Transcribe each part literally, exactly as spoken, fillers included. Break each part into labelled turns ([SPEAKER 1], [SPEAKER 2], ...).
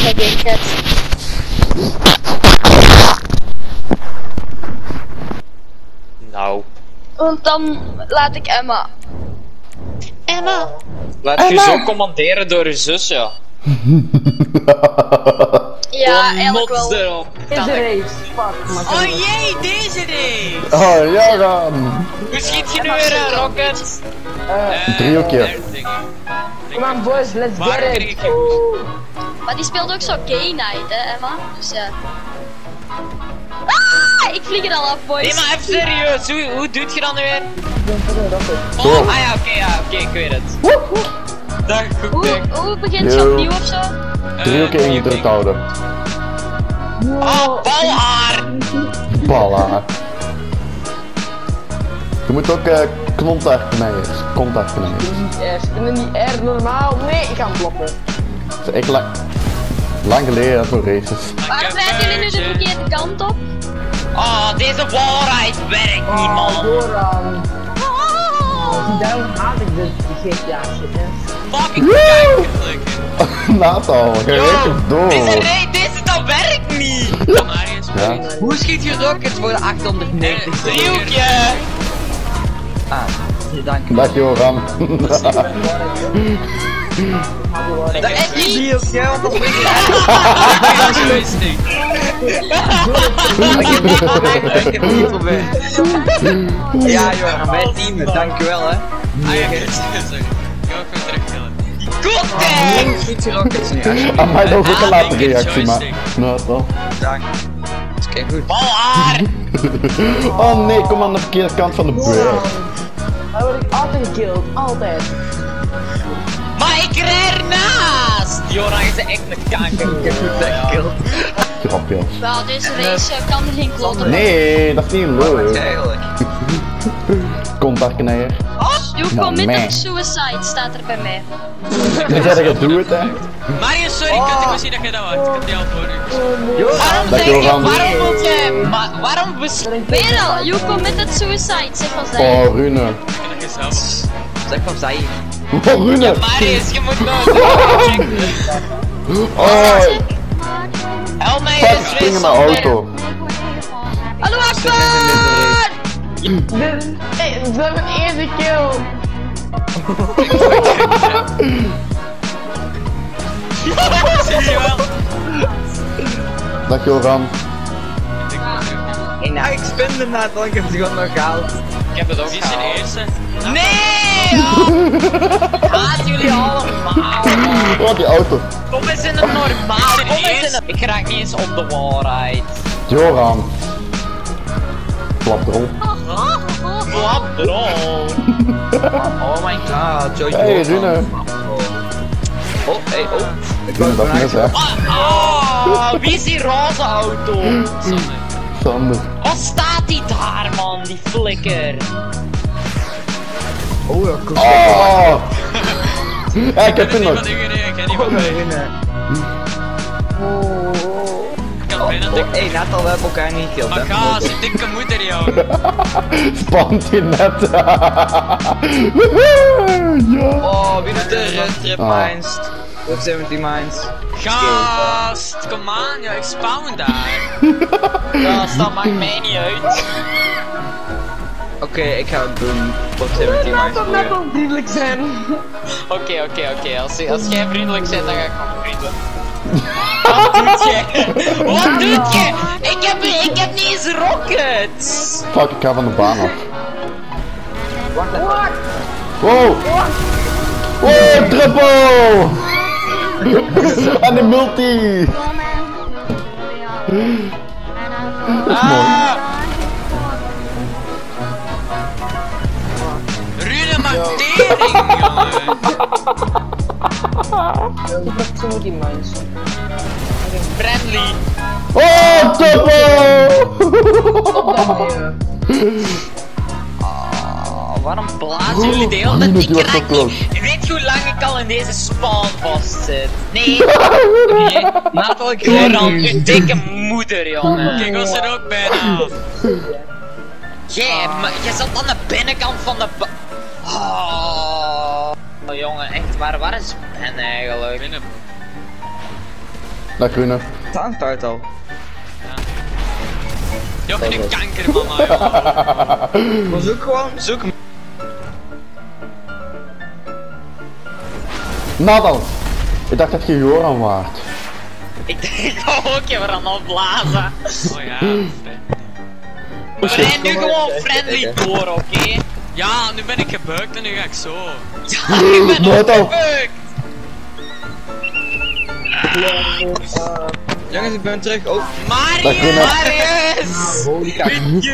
[SPEAKER 1] bij Gamechat.
[SPEAKER 2] Nou.
[SPEAKER 1] Want dan laat ik Emma. Emma!
[SPEAKER 2] Laat je zo commanderen door je zus, ja.
[SPEAKER 1] Ja,
[SPEAKER 2] Gewoon
[SPEAKER 1] eigenlijk
[SPEAKER 2] mods
[SPEAKER 1] wel.
[SPEAKER 2] erop.
[SPEAKER 3] Deze race, fuck. Maar
[SPEAKER 2] Oh jee, deze race!
[SPEAKER 4] Oh, ja dan.
[SPEAKER 2] Hoe schiet je nu weer een rocket?
[SPEAKER 3] Eh,
[SPEAKER 4] Drie keer.
[SPEAKER 2] there thingy.
[SPEAKER 3] come on boys, let's
[SPEAKER 2] Waar
[SPEAKER 3] get
[SPEAKER 2] krijg
[SPEAKER 3] it.
[SPEAKER 2] ik je?
[SPEAKER 1] Maar die speelt ook zo gay night, hè, Emma? Dus ja. Ah, ik vlieg er al af, boys.
[SPEAKER 2] Nee, maar even serieus, hoe, hoe doet je dan nu weer?
[SPEAKER 4] Zo.
[SPEAKER 2] Oh, ah ja, oké, ja, oké, ik weet het. Dag, goed
[SPEAKER 1] Hoe,
[SPEAKER 2] ding.
[SPEAKER 1] hoe begint je
[SPEAKER 4] Yo.
[SPEAKER 1] opnieuw of zo?
[SPEAKER 4] Drie keer ingedrukt houden.
[SPEAKER 2] Oh, balhaar!
[SPEAKER 4] Balla. Je moet ook uh, contactknijers. Contactknijers.
[SPEAKER 3] Yes, kunnen niet erg normaal. Nee, ik ga hem blokken.
[SPEAKER 4] Dat is echt lang, lang geleden voor races.
[SPEAKER 1] Waarom rijden jullie nu de verkeerde kant op?
[SPEAKER 2] Oh, deze wallride werkt niet, man.
[SPEAKER 3] Dooraan. Daarom haat ik dit G T A shit, hè.
[SPEAKER 2] Fucking kijk,
[SPEAKER 4] Natal, je rijdt er door.
[SPEAKER 2] Deze race, deze dat werkt niet!
[SPEAKER 4] Ja.
[SPEAKER 5] Hoe schiet je rocket voor de achthonderdnegentig?
[SPEAKER 2] Driehoekje!
[SPEAKER 5] Ah, dank u.
[SPEAKER 4] Dag Joran.
[SPEAKER 5] Dat is niet driehoekje, want dat is Ik heb het niet geprobeerd. Ja Joran, wij teamen, dankjewel hè.
[SPEAKER 2] Ah ja, sorry. Ik ga ook weer terugkillen. Goed ding!
[SPEAKER 5] Schiet je rockets nu, alsjeblieft.
[SPEAKER 4] Aan mij nog ook een
[SPEAKER 2] Ah,
[SPEAKER 4] latere
[SPEAKER 2] link
[SPEAKER 4] reactie, maar...
[SPEAKER 2] joystick.
[SPEAKER 4] Nou, wel.
[SPEAKER 5] Dank. Oké, goed.
[SPEAKER 2] Balhaar!
[SPEAKER 4] Oh nee, kom aan de verkeerde kant van de brug.
[SPEAKER 3] Dan word ik altijd gekilld, altijd.
[SPEAKER 2] Maar ik rij ernaast! Joran is echt een kanker.
[SPEAKER 5] Ik heb goed weggekilld.
[SPEAKER 4] Grapjes.
[SPEAKER 1] Wel, deze race eh, kan er geen kloten op.
[SPEAKER 4] Nee, dat is niet leuk.
[SPEAKER 5] Eigenlijk.
[SPEAKER 4] Contactknijer.
[SPEAKER 1] You
[SPEAKER 4] Nou,
[SPEAKER 1] committed
[SPEAKER 4] man.
[SPEAKER 1] suicide staat er bij mij.
[SPEAKER 4] Dan zeg je doe het hè.
[SPEAKER 2] Marius, sorry, ik had niet gezien dat jij dat was. Ik had die al voor u. Waarom
[SPEAKER 4] Dag,
[SPEAKER 2] zeg je,
[SPEAKER 4] Joran.
[SPEAKER 2] waarom moet je, ma waarom beschrijf
[SPEAKER 1] Weer al, you committed suicide, zeg wel zij.
[SPEAKER 4] Oh, Rune.
[SPEAKER 2] je zelf?
[SPEAKER 5] Zeg van zij.
[SPEAKER 4] Oh, Rune.
[SPEAKER 2] Marius, je moet nou checken.
[SPEAKER 4] Oh,
[SPEAKER 2] Help mij
[SPEAKER 4] fuck,
[SPEAKER 2] eens
[SPEAKER 4] spring in mijn auto.
[SPEAKER 1] Hallo Akbar!
[SPEAKER 3] Dit, hey, we hebben een eerste kill.
[SPEAKER 2] Zie je wel?
[SPEAKER 4] Dag Joran.
[SPEAKER 5] Hey, nou, ik spin ernaar, dan ik heb het gewoon nog gehaald.
[SPEAKER 2] Ik heb het ook gehaald. Die is de eerste. Nee! Oh. Haat jullie allemaal.
[SPEAKER 4] Oh, die auto.
[SPEAKER 2] Kom eens in een normaal. Kom eens in een... Ik raak niet eens op de wallride.
[SPEAKER 4] Joran. Klaprol.
[SPEAKER 2] Flapdrol. Oh my god.
[SPEAKER 5] Ah, Jojo.
[SPEAKER 4] Hey Rune.
[SPEAKER 5] Oh, hey, oh. Ik
[SPEAKER 4] Rune, dat is hè.
[SPEAKER 2] Ah, wie is die roze auto?
[SPEAKER 4] Sander.
[SPEAKER 2] Wat staat die daar, man? Die flikker.
[SPEAKER 5] Oh, ja, cool.
[SPEAKER 4] Oh. Ja, ik heb hem nog.
[SPEAKER 2] Ik ken niet wat
[SPEAKER 5] Oh, hey, Natal, we hebben elkaar niet gekilld,
[SPEAKER 2] Maar
[SPEAKER 5] hè.
[SPEAKER 2] ga, zijn dikke moeder, joh.
[SPEAKER 4] Spant hij net. Ja.
[SPEAKER 5] Oh, wie doet de red trip
[SPEAKER 4] Ah.
[SPEAKER 5] mines? Of zeventig mines.
[SPEAKER 2] Gast, kom aan, ja, ik spawn daar. Gast, dat maakt mij niet uit.
[SPEAKER 5] Oké, ik ga het doen. Top zeventig mines.
[SPEAKER 3] Laat hem net wel vriendelijk zijn.
[SPEAKER 2] Oké, oké, oké. Als, als jij vriendelijk bent, dan ga ik gewoon vrienden. Wat doet je? Wat doet je? Ik heb, ik heb niet eens rockets.
[SPEAKER 4] Fuck, ik ga van de baan af.
[SPEAKER 5] Wacht even.
[SPEAKER 4] Wow. Wow, triple. En de multi.
[SPEAKER 2] Ah. Rune maakt tering, jongen.
[SPEAKER 3] Ik heb zeventig mines.
[SPEAKER 2] Friendly.
[SPEAKER 4] Oh, triple.
[SPEAKER 2] Oh, waarom blazen jullie de hele tijd?
[SPEAKER 4] Rune,
[SPEAKER 2] Ik
[SPEAKER 4] die was zo
[SPEAKER 2] raak
[SPEAKER 4] close.
[SPEAKER 2] niet. Weet je hoe lang ik al in deze spawn vastzit? Nee.
[SPEAKER 5] Nee, Natal, ik
[SPEAKER 2] Joran, je dikke moeder, jongen. Kijk, was er ook bijna. Jij, maar je zat aan de binnenkant van de ba- Oh, jongen, echt waar, waar is Ben eigenlijk? Binnen.
[SPEAKER 4] Dag Groene.
[SPEAKER 5] Het hangt uit al.
[SPEAKER 2] Joch, een kanker mama, joh.
[SPEAKER 5] Maar zoek gewoon, zoek hem.
[SPEAKER 4] Nathan! Ik dacht dat je Joran waart.
[SPEAKER 2] Ik denk dat we ook even aan opblazen. Oh ja, we zijn nu gewoon friendly door, oké? Ja, nu ben ik gebukt en nu ga ik zo. Ja, ik ben ook gebukt!
[SPEAKER 5] Jongens, ik ben terug. Oh,
[SPEAKER 2] Marius! Marius!
[SPEAKER 5] holy kak.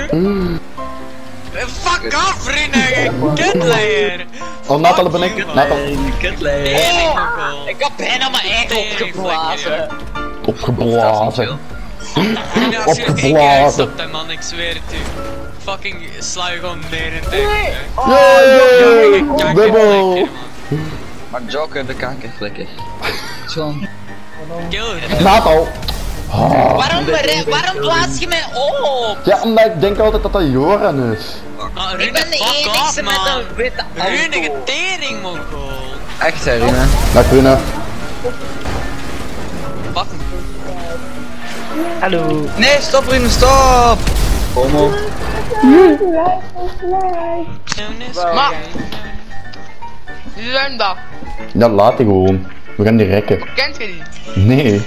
[SPEAKER 2] Fuck off, vrienden! Kutleier!
[SPEAKER 4] Oh, Nathan ben ik. Nathan.
[SPEAKER 5] Kutlee.
[SPEAKER 2] Oh, ik heb bijna mijn eigen opgeblazen.
[SPEAKER 4] Opgeblazen.
[SPEAKER 2] Vrienden, als je één keer uitstapt, hè, man, ik zweer het u. Fucking sla je gewoon neer in tegen.
[SPEAKER 4] Yay! Dubbel!
[SPEAKER 5] Maar Joker de kankerflikker. Zo'n.
[SPEAKER 2] Kill.
[SPEAKER 4] Nathan!
[SPEAKER 2] Waarom, waarom blaas je mij op?
[SPEAKER 4] Ja, omdat ik denk altijd dat dat Joran is.
[SPEAKER 2] Ah, Rune,
[SPEAKER 1] Ik ben de
[SPEAKER 2] fuck
[SPEAKER 1] enigste
[SPEAKER 2] off,
[SPEAKER 1] met
[SPEAKER 2] man.
[SPEAKER 1] een witte
[SPEAKER 2] Rune,
[SPEAKER 1] auto.
[SPEAKER 2] tering, mongool.
[SPEAKER 5] Echt hè, Rune.
[SPEAKER 4] Dag Groene.
[SPEAKER 2] Fuck.
[SPEAKER 3] Hallo.
[SPEAKER 5] Nee, stop Rune, stop! Homo.
[SPEAKER 6] Maar, wie zijn dat?
[SPEAKER 4] Ja, laat die gewoon. We gaan die rekken.
[SPEAKER 6] Kent je die?
[SPEAKER 4] Nee.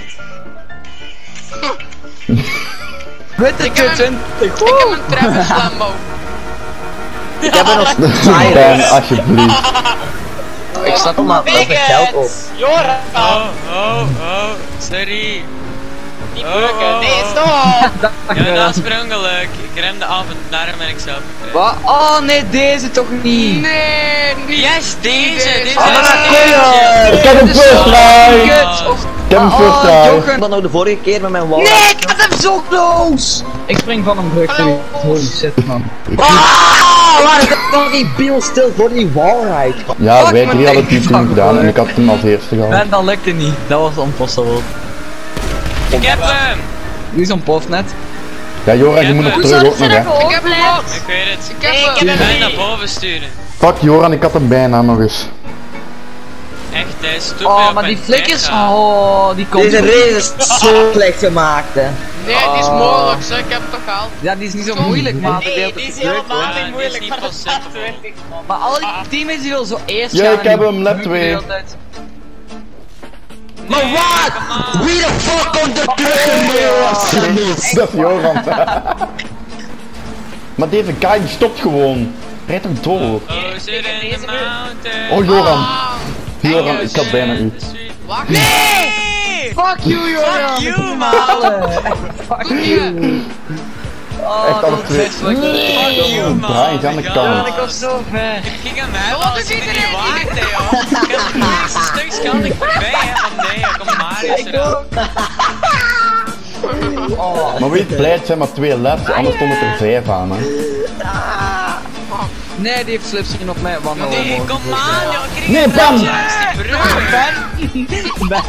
[SPEAKER 5] Witte
[SPEAKER 6] Ik heb een-
[SPEAKER 5] twintig.
[SPEAKER 6] Ik heb een Travis Lambo.
[SPEAKER 5] Ik heb er nog
[SPEAKER 4] Ben, alsjeblieft.
[SPEAKER 5] Ik snap hem maar, dat is geld op.
[SPEAKER 2] Joran! Oh, oh, oh, sorry. Niet beuken, nee, stop! Ja, dat is per ongeluk. Ik remde af en daarom ben ik zelf getraind.
[SPEAKER 5] Wat? Oh nee, deze toch niet.
[SPEAKER 6] Nee, niet.
[SPEAKER 2] Yes, deze, dit is
[SPEAKER 5] Oh,
[SPEAKER 2] deze.
[SPEAKER 4] Ik heb een first try!
[SPEAKER 5] Kut.
[SPEAKER 4] Ik heb een first try.
[SPEAKER 5] Dan nou de vorige keer met mijn wall. Nee, ik had hem zo close! Ik spring van een brug.
[SPEAKER 6] Hallo.
[SPEAKER 5] Holy shit, man. Ah, waar is dat fucking Bill stil voor die wallride?
[SPEAKER 4] Ja,
[SPEAKER 5] Fuck,
[SPEAKER 4] wij
[SPEAKER 5] mijn
[SPEAKER 4] drie hadden het
[SPEAKER 5] eigen
[SPEAKER 4] toen gedaan
[SPEAKER 5] vak,
[SPEAKER 4] en ik had hem als eerste gehad.
[SPEAKER 5] Nee, dat lukte niet. Dat was impossible.
[SPEAKER 2] Ik heb hem!
[SPEAKER 5] Nu is ontploft net.
[SPEAKER 4] Ja, Joran, je moet nog
[SPEAKER 1] Hoe
[SPEAKER 4] terug
[SPEAKER 1] zorg
[SPEAKER 4] ook
[SPEAKER 1] je
[SPEAKER 4] nog, hè.
[SPEAKER 1] dat
[SPEAKER 6] Ik heb hem ook.
[SPEAKER 2] Ik weet het.
[SPEAKER 6] Ik heb
[SPEAKER 2] Nee, ik
[SPEAKER 6] hem.
[SPEAKER 2] heb hem naar boven sturen.
[SPEAKER 4] Fuck Joran, ik had hem bijna nog eens.
[SPEAKER 2] Echt, hij is toe
[SPEAKER 5] Oh, maar die flikkers, oh, die komt.
[SPEAKER 7] Deze race is zo slecht gemaakt, hè.
[SPEAKER 6] Nee, die is mogelijk, zo. Ik heb hem toch gehaald.
[SPEAKER 5] Ja, die is niet zo moeilijk, maar
[SPEAKER 2] Nee, die is helemaal Ja, niet die moeilijk, is maar niet dat staat possible. twintig man.
[SPEAKER 5] Maar al die teammates die wil zo eerst
[SPEAKER 4] Ja,
[SPEAKER 5] gaan
[SPEAKER 4] ik
[SPEAKER 5] en
[SPEAKER 4] heb
[SPEAKER 5] die
[SPEAKER 4] hem, lap
[SPEAKER 5] bukken
[SPEAKER 4] twee.
[SPEAKER 5] de hele tijd.
[SPEAKER 2] Maar wat?
[SPEAKER 7] Wie de fuck komt er terug in de
[SPEAKER 4] Dat is Joran. Maar deze guy die stopt gewoon. Rijd hem door.
[SPEAKER 2] Oh, zit in the mountain.
[SPEAKER 4] Oh Joran.
[SPEAKER 6] Ah,
[SPEAKER 4] Joran, ik had bijna u.
[SPEAKER 6] wacht.
[SPEAKER 2] Nee!
[SPEAKER 5] Fuck you, Joran!
[SPEAKER 2] Fuck you, man!
[SPEAKER 5] Fuck you! Oh,
[SPEAKER 4] Echt
[SPEAKER 5] dat
[SPEAKER 4] alle
[SPEAKER 5] is
[SPEAKER 4] twee.
[SPEAKER 5] vreselijk.
[SPEAKER 2] Fuck you, man!
[SPEAKER 4] Brian, ga aan de
[SPEAKER 2] Oh my
[SPEAKER 4] kant.
[SPEAKER 2] God.
[SPEAKER 5] Ik was zo ver.
[SPEAKER 2] Ik ging aan mij,
[SPEAKER 6] Wat
[SPEAKER 2] want
[SPEAKER 6] is
[SPEAKER 2] ik zit er
[SPEAKER 6] iedereen
[SPEAKER 2] niet waard, hè, joh. Ik had het eerste stuk kan ik voorbij, hè, van nee, kom Marius eraan.
[SPEAKER 4] Maar weet blij, het zijn maar twee laps, anders stond het er vijf aan, hè.
[SPEAKER 5] Nee, die heeft slipstream op mij wandelen.
[SPEAKER 2] Nee, kom aan, joh, ik kreeg
[SPEAKER 4] Nee,
[SPEAKER 2] een
[SPEAKER 4] Bam!
[SPEAKER 2] flesje langs die brug.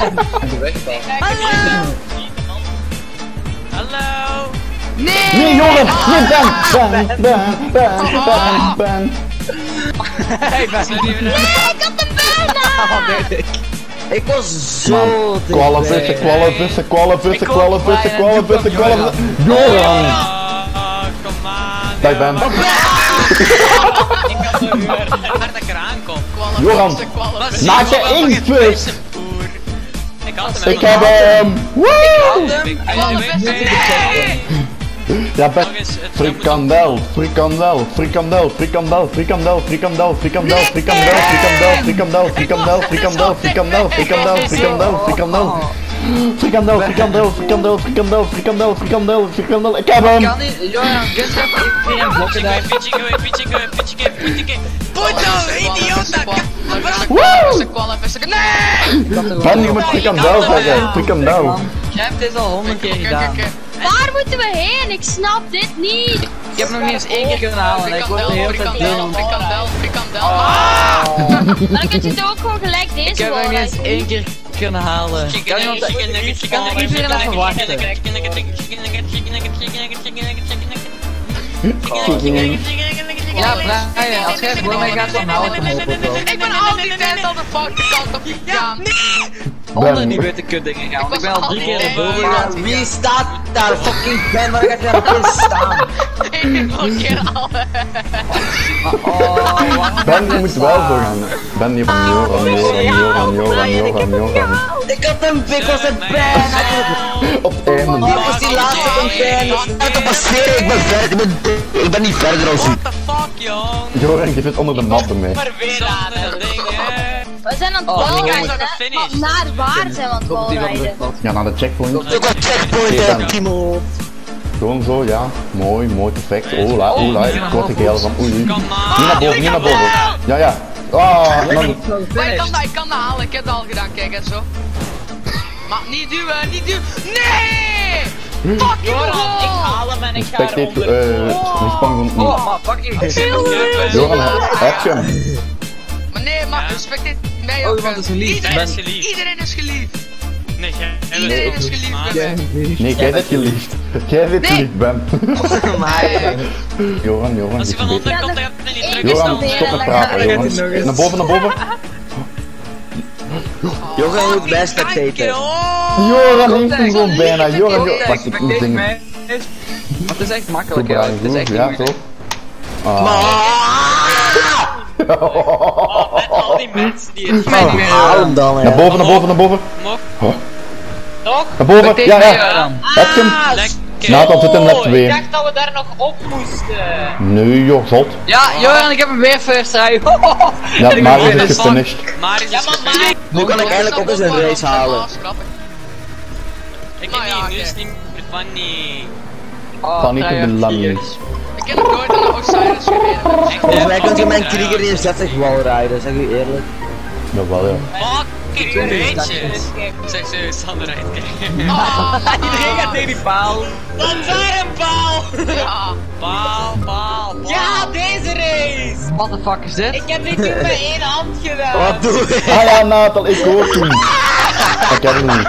[SPEAKER 2] Hallo!
[SPEAKER 4] Nee, Joran! Nee, Ben! Ben! Ben! Ben! Ben! Ben!
[SPEAKER 2] Sorry, we
[SPEAKER 1] Ik had hem bijna!
[SPEAKER 7] Ik was zo
[SPEAKER 4] Man, kwallen vissen, kwallen vissen, kwallen vissen,
[SPEAKER 5] Ik ook
[SPEAKER 4] kwallen vissen,
[SPEAKER 5] bijna,
[SPEAKER 4] kwallen
[SPEAKER 5] doe
[SPEAKER 4] vissen,
[SPEAKER 5] van
[SPEAKER 4] kwallen vissen. Joran!
[SPEAKER 2] Oh, kom aan.
[SPEAKER 4] Dag Ben.
[SPEAKER 2] Ik had het uur. Waar dat ik eraan kom.
[SPEAKER 4] Joran,
[SPEAKER 2] Wat
[SPEAKER 4] maak
[SPEAKER 2] zie
[SPEAKER 4] je
[SPEAKER 2] wel
[SPEAKER 4] één
[SPEAKER 2] van
[SPEAKER 4] twist.
[SPEAKER 2] vissenpoer? Ik had hem
[SPEAKER 4] Ik heb hem! Woe!
[SPEAKER 2] Ik hey!
[SPEAKER 4] Ja, Ben. Frikandel, frikandel, frikandel, frikandel, frikandel, frikandel, frikandel, frikandel, frikandel, frikandel, frikandel, frikandel, frikandel, frikandel, frikandel, frikandel. Frikandel, frikandel, frikandel, frikandel, frikandel, frikandel, frikandel. Ik heb hem!
[SPEAKER 5] Kan niet, Joran, get up, ik vind hem blokken daar.
[SPEAKER 2] Pietje, pietje, pietje, pietje, pietje. Puto, idiota!
[SPEAKER 6] Nee!
[SPEAKER 4] Ben, je moet frikandel zeggen, frikandel.
[SPEAKER 5] Jij hebt dit al honderd keer
[SPEAKER 6] Kijk,
[SPEAKER 5] gedaan.
[SPEAKER 6] kijk,
[SPEAKER 1] Waar moeten we heen? Ik snap dit niet.
[SPEAKER 5] Ik heb nog niet eens één keer kunnen halen en ik word de hele tijd
[SPEAKER 6] frikandel,
[SPEAKER 5] blij.
[SPEAKER 6] frikandel, frikandel. Ah!
[SPEAKER 1] Maar dan kun je het ook gewoon gelijk deze
[SPEAKER 5] Ik heb nog niet eens
[SPEAKER 1] wall
[SPEAKER 5] één keer kunnen halen. Kan iemand kan iedereen even wachten? Ja, Brian, als jij voor mij gaat, dan hou ik hem op.
[SPEAKER 6] Ik ben al die tijd al de foute kant op gegaan.
[SPEAKER 5] Honden die witte kutdingen gaan, want ik ben al drie keer naar boven gegaan.
[SPEAKER 7] Maar wie staat daar? Fucking Ben, waar gaat jij nog eens staan?
[SPEAKER 6] Ik blokkeer alle.
[SPEAKER 4] Ben, je moet wel zo gaan. Ben, je van Joran, Joran, Joran, Joran, Joran, Joran.
[SPEAKER 7] Ik had een pik, was het Ben!
[SPEAKER 4] Op het einde.
[SPEAKER 7] Dit is die laatste van Ben. Ik kan passeren, ik ben verder, ik ben, ik ben niet verder als u.
[SPEAKER 2] What the fuck, jong?
[SPEAKER 4] Joran, je zit onder de mat bij mij.
[SPEAKER 2] Maar weer aan het ding, hè.
[SPEAKER 1] We zijn aan het
[SPEAKER 2] Oh, die guys
[SPEAKER 1] balrijden,
[SPEAKER 2] are
[SPEAKER 1] hè?
[SPEAKER 2] finished.
[SPEAKER 1] Maar naar waar zijn we aan het balrijden?
[SPEAKER 4] Ja, naar de checkpoint.
[SPEAKER 7] Ook een checkpoint, hè, Timo.
[SPEAKER 4] Gewoon zo, ja. Mooi, mooi, perfect. Ola, ola, ik word er geel van. Oei, oei.
[SPEAKER 2] Kom
[SPEAKER 4] Niet
[SPEAKER 2] maar.
[SPEAKER 4] naar boven, niet naar boven. Ja, ja. Ah, en dan...
[SPEAKER 6] Maar ik kan dat, ik kan dat halen, ik heb dat al gedaan, kijk en zo. Maar niet duwen, niet duwen. Nee! Fuck
[SPEAKER 2] Joran, ik haal hem en ik ga
[SPEAKER 4] Spectate,
[SPEAKER 2] eronder.
[SPEAKER 4] eh, respawn gewoon
[SPEAKER 5] Oh, maar fuck you.
[SPEAKER 4] niet. Joran, heb je hem?
[SPEAKER 6] Maar nee, maar respect dit mij
[SPEAKER 5] Oh,
[SPEAKER 6] ook.
[SPEAKER 5] iemand is geliefd.
[SPEAKER 6] Iedereen,
[SPEAKER 2] Ben is geliefd.
[SPEAKER 6] iedereen is geliefd.
[SPEAKER 2] Nee, jij
[SPEAKER 6] Iedereen is geliefd.
[SPEAKER 2] Maar-
[SPEAKER 6] Ben.
[SPEAKER 4] Nee, jij bent geliefd. Jij bent
[SPEAKER 6] Nee.
[SPEAKER 4] geliefd, Ben. Joran, Joran,
[SPEAKER 2] Als
[SPEAKER 4] je
[SPEAKER 2] je van
[SPEAKER 4] weet.
[SPEAKER 2] onder komt, dan gaat het niet druk is
[SPEAKER 4] Joran,
[SPEAKER 2] dan.
[SPEAKER 4] stop met praten, Joran. Naar boven, naar boven.
[SPEAKER 7] Joran moet bij spectaten.
[SPEAKER 4] Joran heeft hem gewoon bijna. Joran, Joran. Wacht, ik moet dingen.
[SPEAKER 5] Maar het is echt
[SPEAKER 4] Zo,
[SPEAKER 5] makkelijk, hè.
[SPEAKER 4] Brian,
[SPEAKER 5] Het is
[SPEAKER 4] goed.
[SPEAKER 5] echt
[SPEAKER 4] Ja,
[SPEAKER 5] niet
[SPEAKER 4] zo.
[SPEAKER 5] moeilijk.
[SPEAKER 4] Ah.
[SPEAKER 2] Oh, met al die mensen die het
[SPEAKER 7] Haal hem dan,
[SPEAKER 4] Naar
[SPEAKER 7] hè.
[SPEAKER 4] boven, naar boven, naar boven.
[SPEAKER 2] Mocht.
[SPEAKER 4] Huh?
[SPEAKER 2] Nog?
[SPEAKER 4] Naar boven,
[SPEAKER 5] Spectate
[SPEAKER 4] ja,
[SPEAKER 5] mij,
[SPEAKER 4] ja.
[SPEAKER 5] Joran.
[SPEAKER 4] Heb je hem?
[SPEAKER 2] Lekker.
[SPEAKER 4] Nathan zit in lap
[SPEAKER 2] Ik
[SPEAKER 4] twee.
[SPEAKER 2] dacht dat we daar nog op moesten.
[SPEAKER 4] Nee, joh, zot.
[SPEAKER 5] Ja, Joran, ik heb hem weer first try.
[SPEAKER 4] Ja,
[SPEAKER 5] Ik
[SPEAKER 4] Mario
[SPEAKER 5] ben
[SPEAKER 4] is
[SPEAKER 5] fan.
[SPEAKER 4] gefinished.
[SPEAKER 2] Maar is
[SPEAKER 1] Ja,
[SPEAKER 2] het
[SPEAKER 1] maar
[SPEAKER 2] gefinished?
[SPEAKER 7] Nu kan ik eigenlijk ook eens een race halen.
[SPEAKER 2] Ik
[SPEAKER 6] Nou
[SPEAKER 2] heb
[SPEAKER 6] ja,
[SPEAKER 2] niet, nu is
[SPEAKER 6] oké.
[SPEAKER 2] het niet meer funny.
[SPEAKER 5] Oh,
[SPEAKER 4] Kan niet te belangen.
[SPEAKER 6] Ik heb nog nooit aan de Osiris gereden.
[SPEAKER 2] Echt,
[SPEAKER 7] Volgens mij
[SPEAKER 2] hè?
[SPEAKER 7] kunt je mijn Krieger in zestig wal rijden, zeg u eerlijk.
[SPEAKER 4] Jawel, ja.
[SPEAKER 2] Fucking bitches. Zeg serieus, Sander rijdt, kijk.
[SPEAKER 5] Iedereen gaat tegen die paal.
[SPEAKER 2] Wat daar een paal!
[SPEAKER 6] Ja.
[SPEAKER 2] Paal, paal, paal. Ja, deze race!
[SPEAKER 5] What the fuck is dit?
[SPEAKER 2] Ik heb dit toen met één hand gedaan.
[SPEAKER 7] Wat doe je?
[SPEAKER 4] Ah ja, Nathan, ik ook toen. Ik heb hem niet.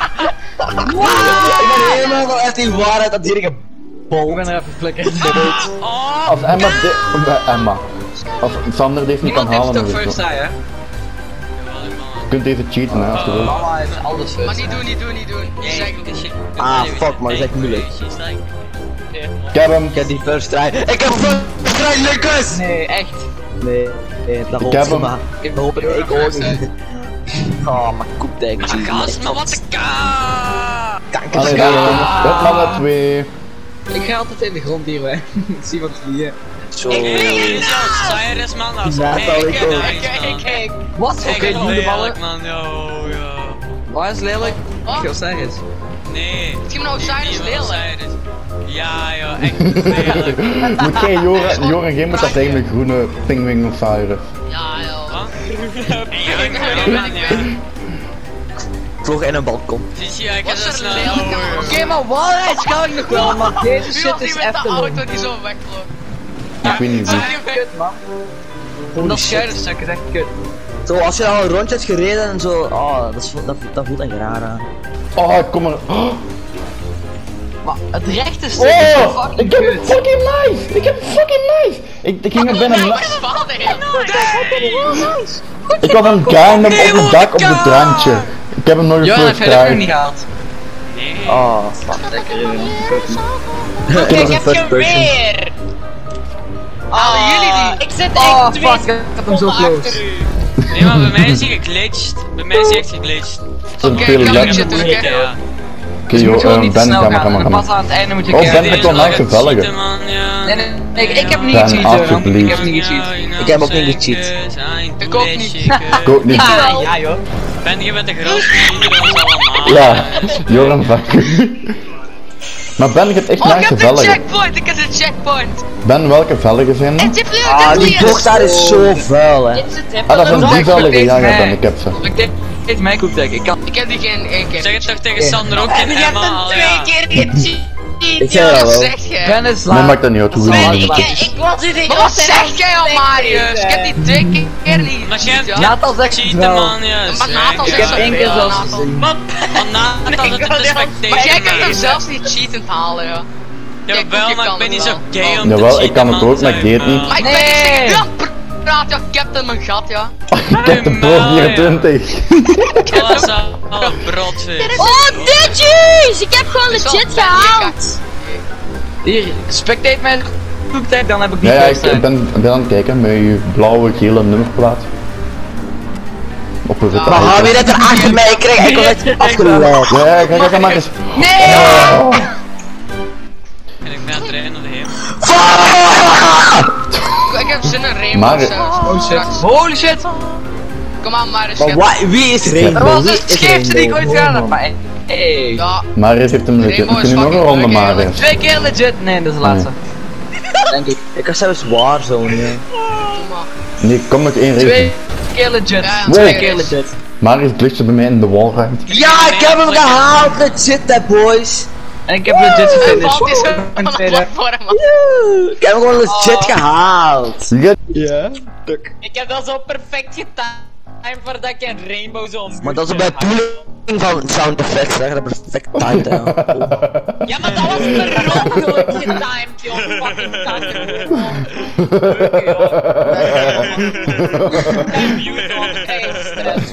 [SPEAKER 7] Ik ben helemaal van echt die waarheid dat hier
[SPEAKER 5] Ik
[SPEAKER 7] gebol.
[SPEAKER 5] ben er even flikkerd.
[SPEAKER 2] Oh,
[SPEAKER 4] Als Emma dit... eh, Emma. Als Sander deze niet kan
[SPEAKER 5] Niemand
[SPEAKER 4] halen,
[SPEAKER 5] heeft
[SPEAKER 4] dan
[SPEAKER 5] toch
[SPEAKER 4] is het
[SPEAKER 5] first
[SPEAKER 4] zo.
[SPEAKER 5] try, hè?
[SPEAKER 4] Je kunt deze cheaten, hè, als je wilt.
[SPEAKER 5] Mama is alles
[SPEAKER 6] Maar
[SPEAKER 5] first.
[SPEAKER 6] niet doen, niet doen, niet doen. Je zegt het.
[SPEAKER 7] Ah, fuck, man, dat is echt moeilijk.
[SPEAKER 4] Ik heb hem.
[SPEAKER 7] Ik heb die first try. Ik heb first try, Lucas!
[SPEAKER 5] Nee, echt.
[SPEAKER 7] Nee, nee, dat
[SPEAKER 4] Ik heb hem.
[SPEAKER 7] maar. Ik hoop het, ik ook niet. Oh, maar koepdijk.
[SPEAKER 2] Gast, maar wat de ka!
[SPEAKER 4] Allee, daar jongens. Het mag er twee.
[SPEAKER 5] Ik ga altijd in de grond hier, hè. Ik zie wat hier.
[SPEAKER 7] Zo.
[SPEAKER 2] Ik weet zelfs Cyrus, man, als
[SPEAKER 7] Ja,
[SPEAKER 2] ik
[SPEAKER 7] dat ik ook.
[SPEAKER 2] kijk, kijk.
[SPEAKER 5] Wat? Oké,
[SPEAKER 2] Ik
[SPEAKER 5] doe de ballen.
[SPEAKER 2] lelijk, man, yo, yo.
[SPEAKER 5] Waar is lelijk?
[SPEAKER 6] Oh.
[SPEAKER 5] Ik wil Cyrus.
[SPEAKER 2] Nee.
[SPEAKER 6] Het ging nou Osiris
[SPEAKER 2] niet
[SPEAKER 6] lelijk.
[SPEAKER 2] Osiris. Ja, joh, echt lelijk.
[SPEAKER 4] Moet jij Joran, Joran geen met dat eigenlijk groene pingwing of Cyrus?
[SPEAKER 6] Ja, joh.
[SPEAKER 2] Wat? Ja, ik weet het niet, ja.
[SPEAKER 7] Vloog in een balkon.
[SPEAKER 2] Zie je, ik heb
[SPEAKER 6] Was
[SPEAKER 2] dat
[SPEAKER 6] er
[SPEAKER 2] snel.
[SPEAKER 6] lelijk aan?
[SPEAKER 5] Oké, maar waarheid kan ik nog wel, maar deze
[SPEAKER 6] Nu
[SPEAKER 5] shit
[SPEAKER 6] was
[SPEAKER 5] is
[SPEAKER 6] die met de
[SPEAKER 5] echt
[SPEAKER 6] auto die zo wegvloog.
[SPEAKER 4] Ik weet niet wie.
[SPEAKER 5] kut, man. Dat schuiderstuk is echt kut.
[SPEAKER 7] Zo, als je al een rondje hebt gereden en zo, oh, dat, is, dat, dat voelt echt raar aan.
[SPEAKER 4] Oh, ik kom er. Oh,
[SPEAKER 5] Maar het rechte stuk is zo
[SPEAKER 4] oh
[SPEAKER 5] fucking
[SPEAKER 4] ik heb hem
[SPEAKER 5] kut.
[SPEAKER 4] fucking nice! Ik heb hem fucking nice! Ik, ik ging er binnen.
[SPEAKER 6] Ja,
[SPEAKER 4] na-
[SPEAKER 6] ik spaalde heel.
[SPEAKER 4] Ik had hem grind op het dak op het randje. Ik heb hem nog een
[SPEAKER 5] Joran, heb
[SPEAKER 4] first
[SPEAKER 5] jij dat
[SPEAKER 4] try.
[SPEAKER 5] nog niet gehaald?
[SPEAKER 2] Nee.
[SPEAKER 7] Oh, fuck, lekker.
[SPEAKER 2] Ik heb je weer!
[SPEAKER 6] Halen jullie die?
[SPEAKER 2] Ik zit
[SPEAKER 5] Oh,
[SPEAKER 2] echt twee
[SPEAKER 5] fuck, ik had hem zo
[SPEAKER 2] seconden
[SPEAKER 5] close.
[SPEAKER 2] achter u. Nee, maar bij mij is hij geglitcht. Bij mij is hij echt geglitcht.
[SPEAKER 4] Zo'n
[SPEAKER 6] Oké,
[SPEAKER 4] veel
[SPEAKER 6] ik kan
[SPEAKER 4] lek.
[SPEAKER 6] niet zitten,
[SPEAKER 2] Ja,
[SPEAKER 6] oké.
[SPEAKER 2] ja.
[SPEAKER 4] Oké,
[SPEAKER 5] Je moet
[SPEAKER 4] joh,
[SPEAKER 5] gewoon
[SPEAKER 4] eh,
[SPEAKER 5] niet te
[SPEAKER 4] Ben,
[SPEAKER 5] snel
[SPEAKER 4] ga maar,
[SPEAKER 5] gaan.
[SPEAKER 4] ga maar,
[SPEAKER 5] En
[SPEAKER 4] ga
[SPEAKER 5] pas
[SPEAKER 4] maar.
[SPEAKER 5] aan het einde moet je
[SPEAKER 4] Oh,
[SPEAKER 5] kijken.
[SPEAKER 4] Ben, ik wil nou gezelliger.
[SPEAKER 5] Nee, nee, nee, ik heb niet
[SPEAKER 4] Ben,
[SPEAKER 5] gecheat, Joran. Ik
[SPEAKER 4] alsjeblieft.
[SPEAKER 5] heb niet gecheat.
[SPEAKER 7] Ik heb ook niet gecheat.
[SPEAKER 6] Ik ook niet.
[SPEAKER 4] Ik ook niet.
[SPEAKER 5] Ja, ja, joh.
[SPEAKER 2] Ben je bent de grootste van ons allemaal.
[SPEAKER 4] Ja, Joran, fuck. Maar Ben, je hebt echt
[SPEAKER 6] Oh, ik
[SPEAKER 4] nice
[SPEAKER 6] heb de
[SPEAKER 4] velgen.
[SPEAKER 6] checkpoint, ik heb de checkpoint.
[SPEAKER 4] Ben, welke velgen zijn er?
[SPEAKER 6] En dit is
[SPEAKER 7] Ah, die bocht daar is zo vuil, hè.
[SPEAKER 4] Ah, dat zijn die
[SPEAKER 5] Zeg,
[SPEAKER 4] velgen, ja, ja,
[SPEAKER 5] nee.
[SPEAKER 4] Ben, ik heb ze.
[SPEAKER 5] Ik denk, dit is mijn koepdek. Ik kan.
[SPEAKER 6] Ik heb die geen één keer.
[SPEAKER 2] Zeg het toch tegen Sander ook in
[SPEAKER 6] En je hebt
[SPEAKER 2] Emma,
[SPEAKER 6] hem
[SPEAKER 2] al
[SPEAKER 6] twee
[SPEAKER 2] ja.
[SPEAKER 6] keer gecheat.
[SPEAKER 7] Ik zei dat
[SPEAKER 6] Wat
[SPEAKER 7] wel.
[SPEAKER 6] zeg jij?
[SPEAKER 5] Ben is
[SPEAKER 4] Nee,
[SPEAKER 5] laat.
[SPEAKER 4] maakt dat niet uit, hoe
[SPEAKER 5] Ben,
[SPEAKER 4] je
[SPEAKER 5] ik-
[SPEAKER 4] het
[SPEAKER 6] Ik, ik was hier Maar wat zeg jij al, Marius? Ik heb die twee keer niet.
[SPEAKER 2] Maar jij hebt
[SPEAKER 6] Ja.
[SPEAKER 5] Nathan zegt het
[SPEAKER 2] cheaten,
[SPEAKER 5] wel.
[SPEAKER 2] man, ja.
[SPEAKER 6] Maar
[SPEAKER 2] zeg,
[SPEAKER 6] Nathan
[SPEAKER 2] ja.
[SPEAKER 5] Ik heb
[SPEAKER 6] zegt
[SPEAKER 5] één keer
[SPEAKER 6] zoveel,
[SPEAKER 5] zelfs
[SPEAKER 6] Nathan.
[SPEAKER 5] gezien.
[SPEAKER 2] Wat? Van Nathan het te spectaten.
[SPEAKER 6] Maar jij kunt hem zelfs niet cheatend halen, joh.
[SPEAKER 2] Jawel,
[SPEAKER 6] Kijk,
[SPEAKER 2] maar
[SPEAKER 6] kan
[SPEAKER 2] ik ben niet
[SPEAKER 6] het
[SPEAKER 2] zo
[SPEAKER 6] wel.
[SPEAKER 2] gay om te
[SPEAKER 4] Jawel, ik
[SPEAKER 2] cheaten,
[SPEAKER 4] kan het
[SPEAKER 2] man,
[SPEAKER 4] ook, maar ik
[SPEAKER 2] zeg
[SPEAKER 4] deed het
[SPEAKER 2] maar.
[SPEAKER 4] niet.
[SPEAKER 6] Maar ik
[SPEAKER 5] Nee.
[SPEAKER 6] ben niet ja, pr- praat, ja, Captain mijn gat, ja.
[SPEAKER 4] Captain Pro vierentwintig.
[SPEAKER 2] Dat was al een brotvis.
[SPEAKER 1] Oh, digits! Ik heb gewoon
[SPEAKER 6] Is
[SPEAKER 1] legit
[SPEAKER 6] wel-
[SPEAKER 1] gehaald.
[SPEAKER 5] Hier, spectate mijn groeptag, dan heb ik niet
[SPEAKER 4] Ja, ja,
[SPEAKER 5] meer
[SPEAKER 4] ik
[SPEAKER 5] staan.
[SPEAKER 4] ben, ik ben aan het kijken met je blauwe, gele nummerplaat. Op een witte
[SPEAKER 7] Maar hou
[SPEAKER 4] auto.
[SPEAKER 7] weer net er achter mij, ik krijg enkel net afgeleid.
[SPEAKER 4] Ja, ja, kijk, kijk, maar eens.
[SPEAKER 6] Nee!
[SPEAKER 4] Oh.
[SPEAKER 2] En ik ben aan het rijden naar de hemel.
[SPEAKER 6] Ik heb zin in Rainbow
[SPEAKER 4] Maar-
[SPEAKER 6] zelfs.
[SPEAKER 5] Oh shit.
[SPEAKER 6] Straks.
[SPEAKER 5] Holy shit.
[SPEAKER 6] Kom aan, maar eens.
[SPEAKER 7] Maar wa- wie is
[SPEAKER 5] Dat
[SPEAKER 7] Rainbow?
[SPEAKER 5] was
[SPEAKER 7] Wie
[SPEAKER 5] dus het
[SPEAKER 7] is
[SPEAKER 5] scheefste die ik ooit
[SPEAKER 7] Rainbow?
[SPEAKER 5] gedaan heb. Maar hey.
[SPEAKER 6] Ja,
[SPEAKER 4] Marius heeft hem legit.
[SPEAKER 6] Rainbow
[SPEAKER 4] Moet
[SPEAKER 6] is
[SPEAKER 4] je nu nog een
[SPEAKER 6] fucking
[SPEAKER 4] ronde,
[SPEAKER 6] leuk,
[SPEAKER 4] Marius?
[SPEAKER 5] Twee keer legit. Nee, dat is de laatste.
[SPEAKER 7] Denk ik. Ik was zelfs Warzone, ja.
[SPEAKER 4] Nee, kom nog één race.
[SPEAKER 5] Twee keer legit.
[SPEAKER 6] Ja,
[SPEAKER 5] Twee
[SPEAKER 6] wow.
[SPEAKER 5] keer legit.
[SPEAKER 4] Marius glitchte bij mij in de wallruimte.
[SPEAKER 7] Ja, ik heb hem gehaald, legit hè boys.
[SPEAKER 5] En ik heb legit
[SPEAKER 6] en
[SPEAKER 5] gefinished.
[SPEAKER 6] valt is
[SPEAKER 5] Een
[SPEAKER 6] van de
[SPEAKER 5] tweede.
[SPEAKER 6] platform. man.
[SPEAKER 7] Woe, Ik heb hem gewoon legit gehaald.
[SPEAKER 4] Legit.
[SPEAKER 7] Ja.
[SPEAKER 2] Ik heb dat zo perfect getimed voordat ik een rainbow zo
[SPEAKER 7] Maar dat is bij toeling van sound effects, hè. Dat is perfect timed, hè.
[SPEAKER 2] Ja, maar dat was per ongeluk getimed, joh. Fucking kanker. En mute on stress.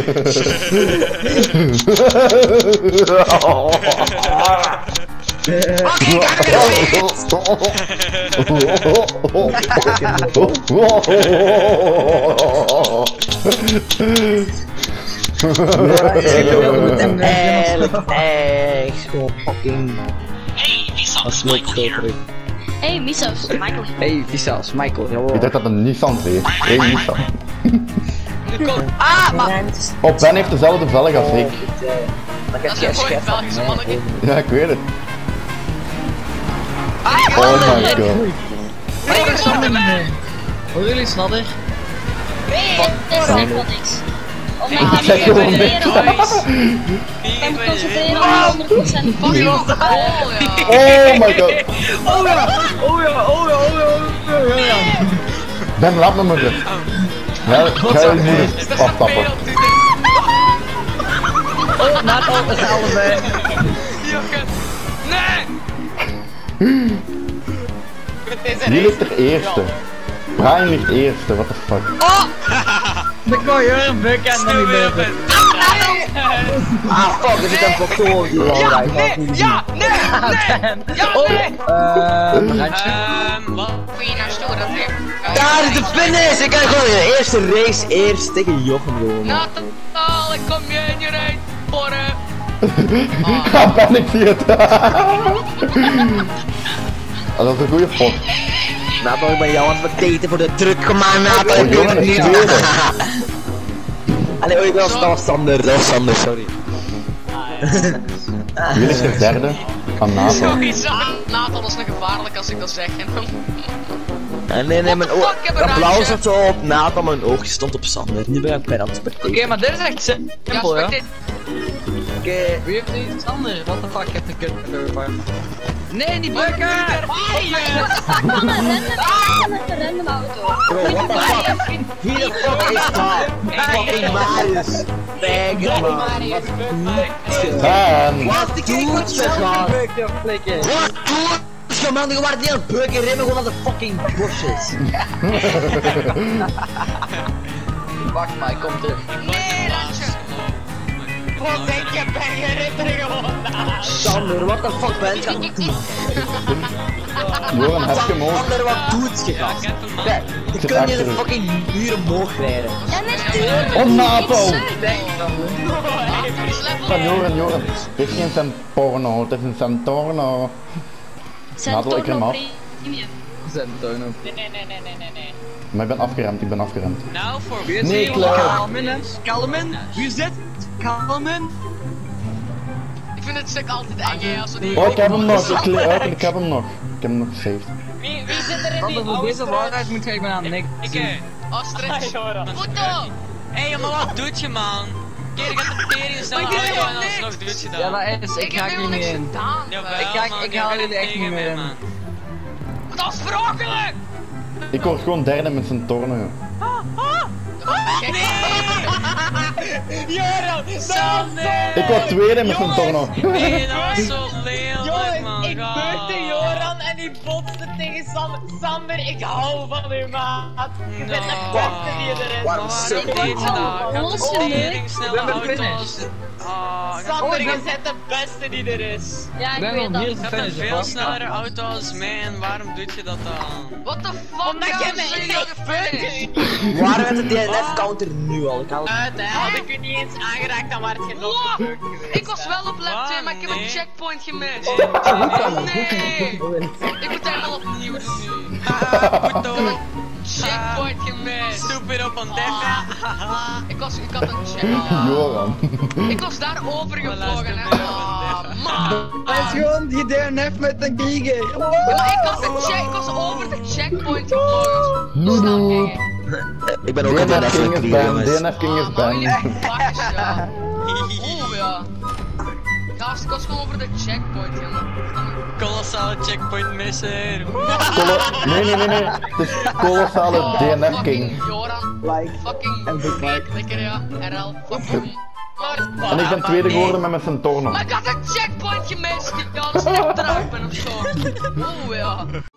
[SPEAKER 7] Eigenlijk echt gewoon fucking... Als Michael.
[SPEAKER 1] Hey, Misos, Michael.
[SPEAKER 5] Hey, Visas, Michael, jawel.
[SPEAKER 4] Ik dacht dat het een Nissan reed. Hey, Nissan.
[SPEAKER 5] Ah, maar...
[SPEAKER 4] Oh, Ben heeft dezelfde velg als ik.
[SPEAKER 7] Dan
[SPEAKER 6] Dat
[SPEAKER 7] heb
[SPEAKER 6] is
[SPEAKER 7] jij
[SPEAKER 6] een goeie
[SPEAKER 7] schef van
[SPEAKER 6] Belgische
[SPEAKER 7] mij.
[SPEAKER 6] mannetje.
[SPEAKER 4] Ja, ik weet het.
[SPEAKER 6] Ah,
[SPEAKER 4] Oh my god.
[SPEAKER 5] Hoor jullie sneller? Hoor jullie sneller?
[SPEAKER 1] Nee, dat is echt wel niks. Oh my
[SPEAKER 4] Ik
[SPEAKER 1] god,
[SPEAKER 4] zeg
[SPEAKER 1] ik
[SPEAKER 4] gewoon
[SPEAKER 1] ben
[SPEAKER 4] niks.
[SPEAKER 1] Ik ben me concentreren op honderd procent.
[SPEAKER 6] fucking op de bal, ja.
[SPEAKER 4] Oh my god.
[SPEAKER 5] Oh ja, oh ja, oh ja, oh ja, oh ja, ja.
[SPEAKER 4] Ben, laat me maar rust. Ja, ga je moeder aftappen.
[SPEAKER 5] Oh, na het al is allebei.
[SPEAKER 6] Jokken. Nee!
[SPEAKER 4] Wie ligt er eerste? Brian ligt eerste, what the fuck.
[SPEAKER 5] Dan kan je een buk en dan niet meer.
[SPEAKER 7] Ah fuck, er zit een factor die
[SPEAKER 6] Ja,
[SPEAKER 7] belangrijk
[SPEAKER 6] nee, ja, nee, nee, ja, nee.
[SPEAKER 5] Ehm, randje.
[SPEAKER 2] Ehm, wat?
[SPEAKER 6] Kun je nou storen, Pim?
[SPEAKER 7] Daar is de finish! Ik kan gewoon de eerste race eerst tegen Jochem gewonnen.
[SPEAKER 6] Natal, ik kom je in je reet, porren.
[SPEAKER 4] Ja, Ben, ik zie het. Ah, dat is een goede pot.
[SPEAKER 7] Natal, ik ben jou aan het verteten voor de druk. Kom maar, Natal, ik
[SPEAKER 4] Oh,
[SPEAKER 7] weet
[SPEAKER 4] jongen,
[SPEAKER 7] het
[SPEAKER 4] een
[SPEAKER 7] niet.
[SPEAKER 4] tweede.
[SPEAKER 7] Allee, oh, dat was, dat was Sander, dat was Sander, sorry.
[SPEAKER 4] Wie ligt er derde? Van Natal.
[SPEAKER 6] Sowieso. Natal is nog gevaarlijk als ik dat zeg.
[SPEAKER 7] Ah, nee, nee, mijn
[SPEAKER 6] What the
[SPEAKER 7] oog.
[SPEAKER 6] fuck, ik heb een
[SPEAKER 7] Dat blauw
[SPEAKER 6] randje.
[SPEAKER 7] zat zo op Natal, mijn oogje stond op Sander. Nu ben ik bij aan het
[SPEAKER 5] Oké,
[SPEAKER 7] spectaten.
[SPEAKER 5] maar dit is echt
[SPEAKER 6] Ja,
[SPEAKER 5] simpel, ja.
[SPEAKER 6] spectate.
[SPEAKER 7] Oké.
[SPEAKER 5] Wie heeft die Sander? What the fuck, heb ik het Nee, niet bukken!
[SPEAKER 1] Van een random, van een random auto.
[SPEAKER 7] Bro, what the fuck? Wie de fuck is dat? Fucking Marius. Thanks, man.
[SPEAKER 4] Ben!
[SPEAKER 7] Wat doet ze gaan? Wat doet ze, man? Die waren niet aan het bukken, rennen gewoon aan de fucking bosjes.
[SPEAKER 5] Wacht maar, ik kom terug.
[SPEAKER 6] Nee, randje.
[SPEAKER 2] Wat denk je, ben je ritter gewoon?
[SPEAKER 7] Sander, what the fuck ben je aan het doen?
[SPEAKER 4] Joran, heb je hem ook?
[SPEAKER 7] Sander, wat doet je,
[SPEAKER 2] Ja,
[SPEAKER 7] gast?
[SPEAKER 2] ik heb hem, man.
[SPEAKER 7] Kijk, je
[SPEAKER 4] zit
[SPEAKER 7] kunt niet de
[SPEAKER 4] achter u.
[SPEAKER 7] fucking muur omhoog rijden.
[SPEAKER 1] Ja, natuurlijk.
[SPEAKER 4] Oh, Natal!
[SPEAKER 6] Is level
[SPEAKER 4] Van Joran, Joran. Het is geen Centorno, het is een Centorno. Natal, ik hem af.
[SPEAKER 1] Premium.
[SPEAKER 5] Zentono.
[SPEAKER 2] Nee, nee, nee, nee, nee, nee, nee.
[SPEAKER 4] Maar ik ben afgeremd, ik ben afgeremd.
[SPEAKER 2] Nou, voor
[SPEAKER 4] Nee, klaar.
[SPEAKER 5] Kalmen, hè? Kalmen. Wie is dit? Kalmen.
[SPEAKER 6] Ik vind het stuk altijd eng, hè, als we die...
[SPEAKER 4] Oh, ik heb hem nog, ik kleed uit en ik heb hem nog. Ik heb hem nog gesaved.
[SPEAKER 2] Wie, wie zit er in
[SPEAKER 5] Want
[SPEAKER 2] die
[SPEAKER 5] voor deze
[SPEAKER 2] oude
[SPEAKER 5] waarheid moet ik aan niks.
[SPEAKER 2] Ik, eh.
[SPEAKER 6] Ostrich.
[SPEAKER 2] Joran.
[SPEAKER 6] Foto!
[SPEAKER 2] Hé, maar wat doet je, man? Keer, ik heb de tering snel
[SPEAKER 6] Maar ik
[SPEAKER 2] auto
[SPEAKER 6] doe
[SPEAKER 2] en
[SPEAKER 6] niks.
[SPEAKER 2] alsnog doet je dat.
[SPEAKER 5] Ja, dat is, ik
[SPEAKER 6] Ik
[SPEAKER 5] ga
[SPEAKER 6] heb
[SPEAKER 5] hier
[SPEAKER 6] helemaal
[SPEAKER 5] niet
[SPEAKER 6] niks
[SPEAKER 5] in.
[SPEAKER 6] gedaan.
[SPEAKER 2] Jawel,
[SPEAKER 5] Ik ga-
[SPEAKER 2] man,
[SPEAKER 5] ik
[SPEAKER 2] je
[SPEAKER 5] haal
[SPEAKER 2] bent
[SPEAKER 5] jullie echt
[SPEAKER 2] tegen
[SPEAKER 5] niet
[SPEAKER 2] mij,
[SPEAKER 5] meer in.
[SPEAKER 2] man.
[SPEAKER 6] Dat is verrokkelijk!
[SPEAKER 4] Ik word gewoon derde met Centorno, joh.
[SPEAKER 2] Joran, Sander!
[SPEAKER 4] Ik word tweede met Centorno.
[SPEAKER 2] Nee, dat was zo lelijk, man.
[SPEAKER 8] Ik
[SPEAKER 2] Ga.
[SPEAKER 8] beukte Joran en die botste
[SPEAKER 2] tegen Sander. Sander, ik hou van u, maat. Je bent de beste die er is.
[SPEAKER 5] Waarom
[SPEAKER 6] Maar
[SPEAKER 5] zo?
[SPEAKER 6] waarom deed je dat? Gaat
[SPEAKER 1] Los
[SPEAKER 6] de
[SPEAKER 1] je
[SPEAKER 6] tering snelle
[SPEAKER 5] ben
[SPEAKER 6] auto's.
[SPEAKER 5] finished.
[SPEAKER 6] Ah,
[SPEAKER 2] Sander, je bent de beste die er is.
[SPEAKER 1] Ja, ik
[SPEAKER 3] Ben
[SPEAKER 1] weet
[SPEAKER 3] nog
[SPEAKER 1] dat.
[SPEAKER 3] hier
[SPEAKER 6] je
[SPEAKER 3] te
[SPEAKER 6] hebt een
[SPEAKER 3] finishen,
[SPEAKER 6] veel
[SPEAKER 3] vast.
[SPEAKER 6] snellere auto als mij en waarom doe je dat dan?
[SPEAKER 2] What
[SPEAKER 6] the fuck?
[SPEAKER 2] Omdat jij mij
[SPEAKER 6] zijn
[SPEAKER 2] niet
[SPEAKER 6] dat gefinish?
[SPEAKER 5] Waarom heeft de D N F-counter nu al? Ik haal
[SPEAKER 2] Uit, hè. Had ik u niet eens aangeraakt, dan was je nog
[SPEAKER 6] Wow.
[SPEAKER 2] gebeurd geweest.
[SPEAKER 6] Ik was wel op lap
[SPEAKER 2] Wat?
[SPEAKER 6] twee, maar ik heb een
[SPEAKER 2] Nee.
[SPEAKER 6] checkpoint gemist. Nee! Ik moet helemaal opnieuw doen nu.
[SPEAKER 2] Puto.
[SPEAKER 6] Checkpoint gemist.
[SPEAKER 2] Stupid op een dekka.
[SPEAKER 6] Ik was, ik had een checkpoint.
[SPEAKER 4] Joran.
[SPEAKER 6] Ik was daar overgevlogen hè. Ah, man.
[SPEAKER 3] Hij is gewoon die D N F met een giga.
[SPEAKER 6] Ja, maar ik had de check, ik was over de checkpoint gevlogen. Snel kijken.
[SPEAKER 5] Ik ben ook een D N
[SPEAKER 4] D N F King is
[SPEAKER 5] F-crew,
[SPEAKER 4] banned,
[SPEAKER 5] jongens.
[SPEAKER 4] D N F King is
[SPEAKER 6] Ah, maar jullie
[SPEAKER 4] banned.
[SPEAKER 6] fuckers, ja. Oeh, ja. Gast, ik was gewoon over de checkpoint, jongen.
[SPEAKER 2] Kolossale checkpoint misser.
[SPEAKER 4] Colo- Nee, nee, nee, nee. Het is kolossale
[SPEAKER 6] Oh,
[SPEAKER 4] D N F
[SPEAKER 6] fucking
[SPEAKER 4] King.
[SPEAKER 6] Joran.
[SPEAKER 3] Like.
[SPEAKER 6] Fucking
[SPEAKER 3] En Big Mike.
[SPEAKER 6] lekker, ja. R L, fucking.
[SPEAKER 4] En ik ben tweede geworden met mijn Centorno.
[SPEAKER 6] Maar ik had een checkpoint gemist, die kans dat ik eruit ben of zo. Oeh, ja.